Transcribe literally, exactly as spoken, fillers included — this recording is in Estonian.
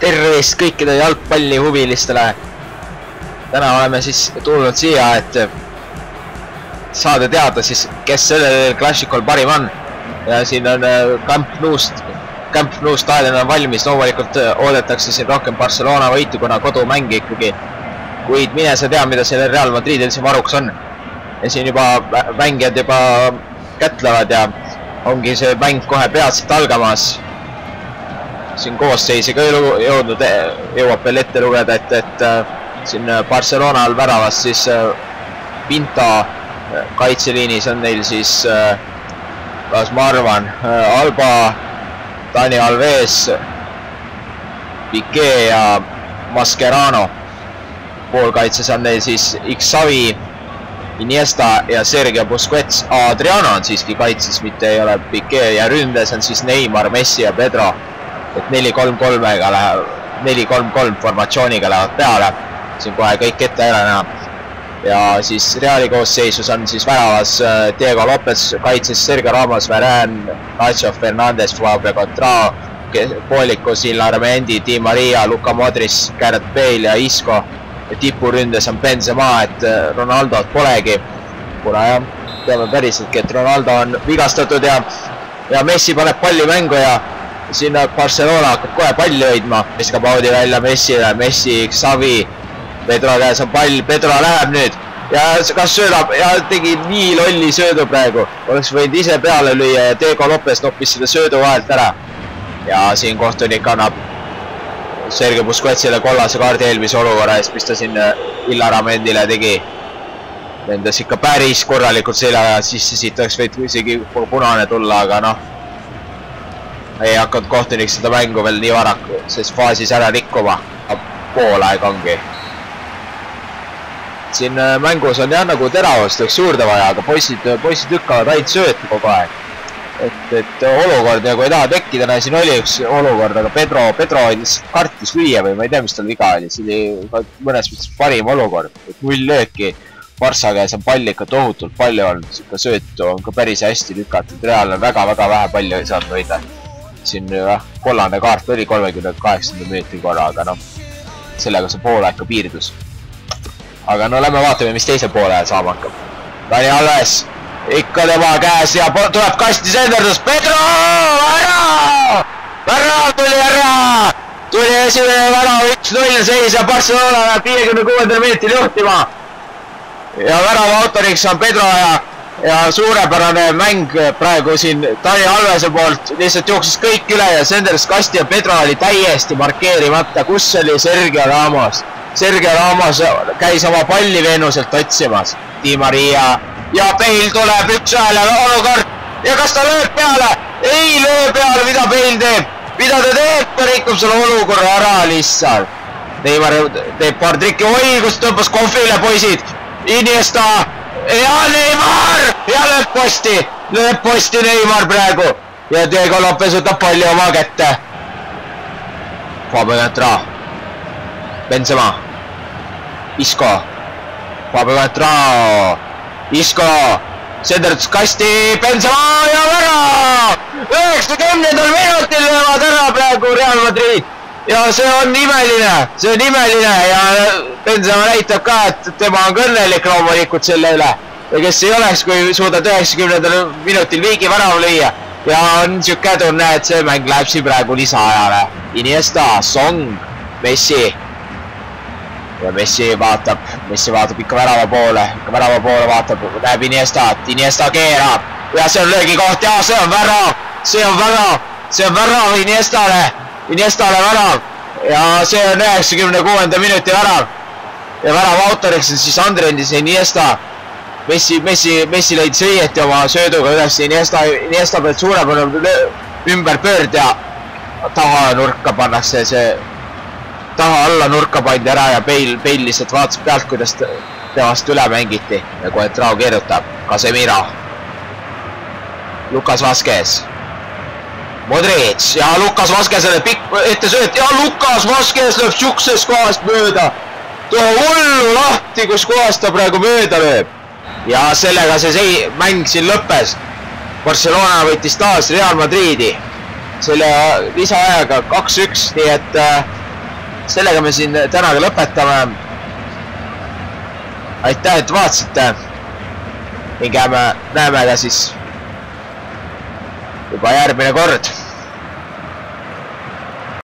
tervist kõikide jalgpallihuvilistele. Täna oleme siis tulnud siia, et saada teada siis, kes sellel klassikul parim on. Ja siin on Camp Nou'st, Camp Nou staadion on valmis, loomulikult oodatakse siin rohkem Barcelona võitu, kuna kodumäng ikkagi. Kuid mine sa tea, mida selle Real Madridil siin varuks on. Ja siin juba mängijad juba kätlevad ja ongi see mäng kohe peatselt algamas. Siin koosseisi ka jõudnud, jõuab veel ette lugeda, et, et siin Barcelonal väravas siis Pinto kaitseliinis on neil siis, kas ma arvan, Alba, Dani Alves, Piqué ja Mascherano. Poolkaitses on neil siis Xavi, Iniesta ja Sergio Busquets. Adriano on siiski kaitses, mitte ei ole Piqué ja ründes on siis Neymar, Messi ja Pedro. Et neli kolm kolmega läheb, neli kolm kolm formatsiooniga lähevad peale. Siin kohe kõik ette ära näha. Ja siis Reali koosseisus on siis väravas Diego Lopez, kaitses Sergio Ramos, Varane, Nacho Fernandez, Fabio Contrao, poolikus Illarmendi, Di Maria, Luka Modric, Gareth Bale ja Isco. Ja tipuründes on Benzema, et Ronaldot polegi. Kuna jah, teame päriseltki, et Ronaldo on vigastatud ja, ja Messi paneb palli mängu ja sinna Barcelona hakkab kohe palli hoidma. Viskab Audi välja Messile, Messi, Xavi, Pedro käes on pall, Pedro läheb nüüd ja kas söödab ja tegi nii lolli söödu praegu. Oleks võinud ise peale lüüa ja Diego Lopez noppis seda söödu vahelt ära. Ja siin kohtunik annab Sergio Busquetsile kollase kaardi eelmise olukorra eest, mis ta siin Illarmendile tegi. Lendas ikka päris korralikult selja ja sisse siit oleks võid isegi punane tulla, aga noh. Ei hakkanud kohtunik seda mängu veel nii varaku, sest faasis ära rikkuma. Poolaeg ongi. Siin mängus on jah nagu teravust oleks juurde vaja, aga poisid, poisid lükkavad ainult söötu kogu aeg. Et, et olukord nagu ei taha tekkida, näe siin oli üks olukord, aga Pedro, Pedro kartis lüüa või ma ei tea, mis tal viga oli. See oli mõnes mõttes parim olukord, et null lööki. Barsa käes on palli ikka tohutult palju olnud, siuke söötu on ka päris hästi lükatud. Real on väga-väga vähe palju ei saanud võida. Siin jah, kollane kaart oli kolmekümne kaheksanda minuti korra, aga noh, sellega see poole ikka piirdus. Aga no lähme vaatame, mis teise poole saama hakkab. Dani Alves, ikka tema käes ja tuleb kasti senderdus. Pedro, ära! Ära tuli ära! Tuli esimene värav, üks null seis ja Barcelona läheb viiekümne kuuendal minutil juhtima. Ja värava autoriks on Pedro ja Ja suurepärane mäng praegu siin Dani Alvese poolt, lihtsalt jooksis kõik üle ja Senders kasti ja Pedro oli täiesti markeerimata, kus oli Sergio Ramos. Sergio Ramos käis oma palli Venuselt otsimas. Di Maria ja Bale tuleb üks ühele olukord ja kas ta lööb peale? Ei löö peale, mida Bale teeb? Mida ta teeb? Ta rikub selle olukorra ära lihtsalt. Neymar teeb paar trikki, oi kus tõmbas kohvile poisid. Iniesta ja Neymar ja lööb posti, lööb posti Neymar praegu ja Diego Lopez võtab palli oma kätte. Fabio Contrao, Benzema, Isco, Fabio Contrao, Isco, Senders kasti, Benzema ja värav! üheksakümnendal minutil löövad ära praegu Real Madrid ja see on imeline, see on imeline ja Benzema näitab ka, et tema on kõnnelik loomulikult selle üle. Ja kes ei oleks, kui suudad üheksakümnendal minutil viigi värav lüüa. Ja on siuke tunne, et see mäng läheb siin praegu lisaajale. Iniesta, Song, Messi. Ja Messi vaatab, Messi vaatab ikka värava poole, ikka värava poole vaatab, näeb Iniestat, Iniesta keerab. Ja see on löögi koht ja see on värav, see on värav, see on värav Iniestale, Iniestale värav. Ja see on üheksakümne kuuenda minuti värav. Ja värav autoriks on siis Andrendis Iniesta. Messi, Messi, Messi leidis õieti oma sööduga üles Iniesta, Iniesta pealt suurepärane ümber pöörd ja taha nurka pannakse see, taha alla nurka pandi ära ja Bale, Bale lihtsalt vaatas pealt, kuidas temast üle mängiti ja kohe Trao keerutab. Casemiro, Lucas Vazquez, Modric ja Lucas Vazquezele pikk ette sööt ja Lucas Vazquez lööb siukses kohast mööda. Too hullu lahti, kus kohast ta praegu mööda lööb. Ja sellega see mäng siin lõppes. Barcelona võttis taas Real Madridi. Selle lisaajaga kaks üks, nii et sellega me siin täna ka lõpetame. Aitäh, et vaatasite. ning näeme ka siis juba järgmine kord.